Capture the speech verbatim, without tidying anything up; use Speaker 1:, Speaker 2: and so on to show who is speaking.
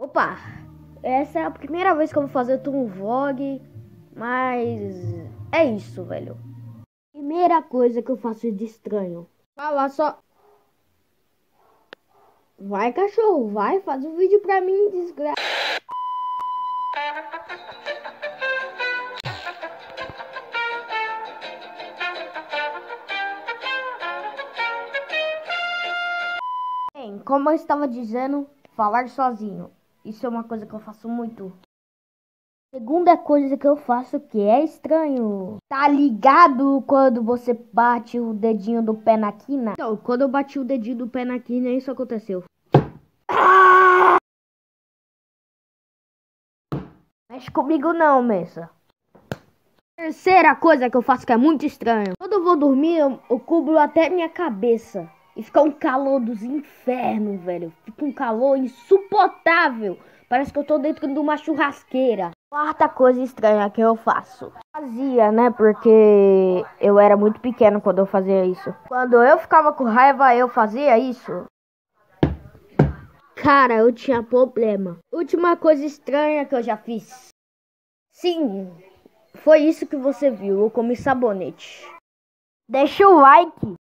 Speaker 1: Opa, essa é a primeira vez que eu vou fazer um vlog, mas é isso, velho. Primeira coisa que eu faço de estranho. Falar só. Vai, cachorro, vai, faz um vídeo pra mim, desgraça. Bem, como eu estava dizendo, falar sozinho. Isso é uma coisa que eu faço muito. Segunda coisa que eu faço que é estranho. Tá ligado quando você bate o dedinho do pé na quina? Então, quando eu bati o dedinho do pé na quina, isso aconteceu. Mexe comigo não, Messa. Terceira coisa que eu faço que é muito estranho. Quando eu vou dormir, eu, eu cubro até minha cabeça. E fica um calor dos infernos, velho. Fica um calor insuportável. Parece que eu tô dentro de uma churrasqueira. Quarta coisa estranha que eu faço. Fazia, né? Porque eu era muito pequeno quando eu fazia isso. Quando eu ficava com raiva, eu fazia isso. Cara, eu tinha problema. Última coisa estranha que eu já fiz. Sim, foi isso que você viu. Eu comi sabonete. Deixa o like.